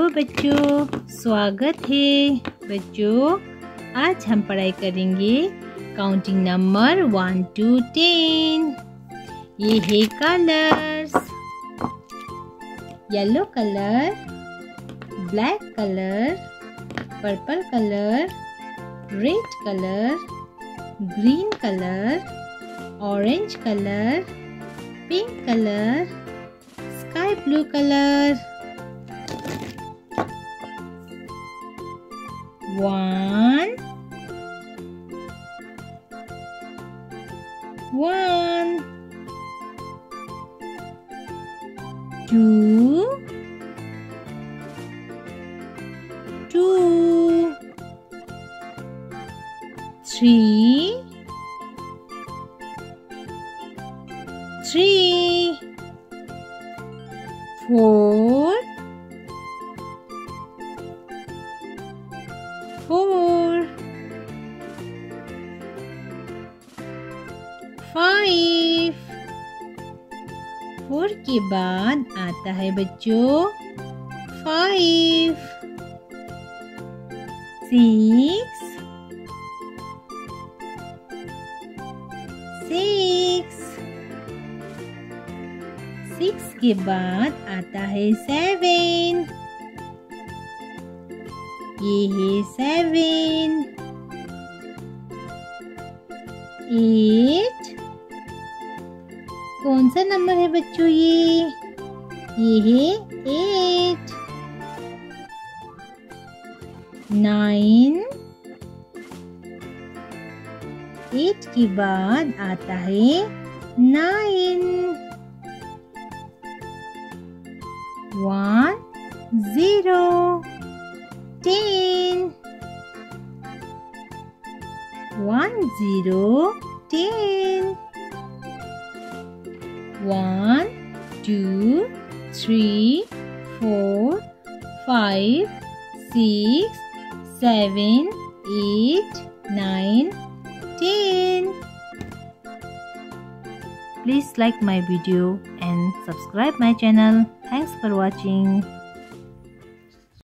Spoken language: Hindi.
हेलो बच्चों, स्वागत है बच्चों। आज हम पढ़ाई करेंगे काउंटिंग नंबर 1 to 10। ये है colours. Yellow colour, black colour, purple colour, red colour, green colour, orange colour, pink colour, sky blue colour. 1 2 3 4 5। 4 के बाद आता है बच्चों 5 6 6 के बाद आता है 7। ये है 7 8। कौन सा नंबर है बच्चों? ये है 8 9। 8 के बाद आता है 9 1 0 10 1 0 10 1 2 3 4 5 6 7 8 9 10. Please like my video and subscribe my channel. Thanks for watching.